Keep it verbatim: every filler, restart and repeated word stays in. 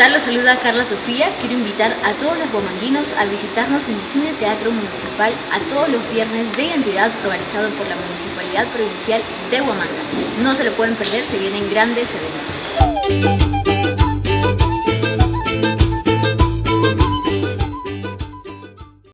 tal? Los saluda Carla Sofía. Quiero invitar a todos los huamanguinos a visitarnos en el Cine Teatro Municipal a todos los viernes de identidad organizado por la Municipalidad Provincial de Huamanga. No se lo pueden perder, se vienen grandes eventos.